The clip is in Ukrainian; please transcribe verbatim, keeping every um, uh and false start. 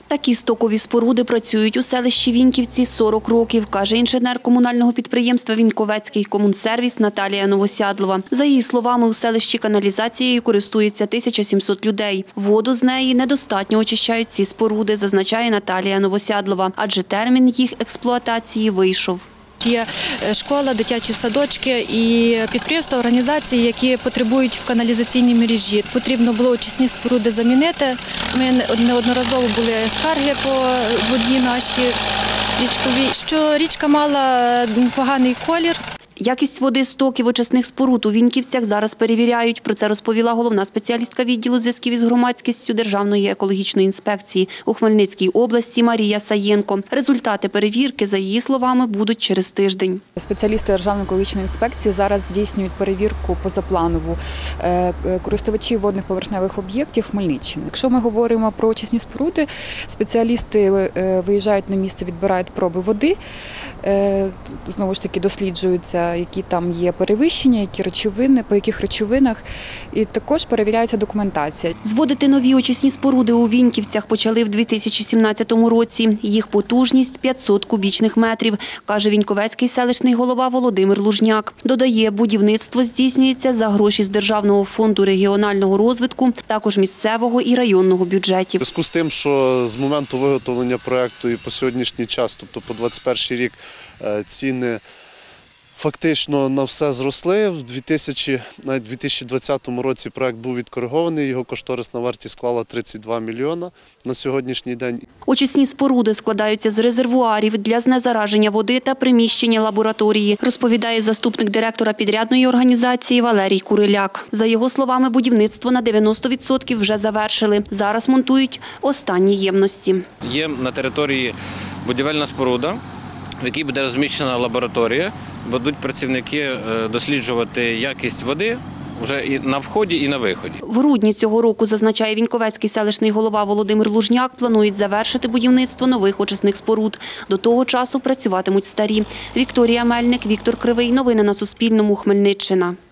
Такі стокові споруди працюють у селищі Віньківці сорок років, каже інженер комунального підприємства «Віньковецький комунсервіс» Наталія Новосядлова. За її словами, у селищі каналізацією користується тисяча сімсот людей. Воду з неї недостатньо очищають ці споруди, зазначає Наталія Новосядлова, адже термін їх експлуатації вийшов. Є школа, дитячі садочки і підприємства, організації, які потребують в каналізаційній мережі. Потрібно було очисні споруди замінити. Ми неодноразово були скарги по воді нашій річковій, що річка мала поганий колір. Якість води стоків очисних споруд у Віньківцях зараз перевіряють. Про це розповіла головна спеціалістка відділу зв'язків із громадськістю Державної екологічної інспекції у Хмельницькій області Марія Саєнко. Результати перевірки, за її словами, будуть через тиждень. Спеціалісти Державної екологічної інспекції зараз здійснюють перевірку позапланову користувачів водних поверхневих об'єктів Хмельниччини. Якщо ми говоримо про очисні споруди, спеціалісти виїжджають на місце, відбирають проби води, знову ж таки досліджуються, які там є перевищення, які речовини, по яких речовинах, і також перевіряється документація. Зводити нові очисні споруди у Віньківцях почали в дві тисячі сімнадцятому році. Їх потужність – п'ятсот кубічних метрів, каже Віньковецький селищний голова Володимир Лужняк. Додає, будівництво здійснюється за гроші з Державного фонду регіонального розвитку, також місцевого і районного бюджетів. У зв'язку з тим, що з моменту виготовлення проєкту і по сьогоднішній час, тобто по двадцять перший рік, ціни фактично на все зросли. В дві тисячі двадцятому році проект був відкоригований, його кошторисна вартість склала тридцять два мільйони на сьогоднішній день. Очисні споруди складаються з резервуарів для знезараження води та приміщення лабораторії, розповідає заступник директора підрядної організації Валерій Куриляк. За його словами, будівництво на дев'яносто відсотків вже завершили. Зараз монтують останні ємності. Є на території будівельна споруда, в якій буде розміщена лабораторія. Будуть працівники досліджувати якість води вже і на вході, і на виході. В грудні цього року, зазначає Віньковецький селищний голова Володимир Лужняк, планують завершити будівництво нових очисних споруд. До того часу працюватимуть старі. Вікторія Мельник, Віктор Кривий. Новини на Суспільному. Хмельниччина.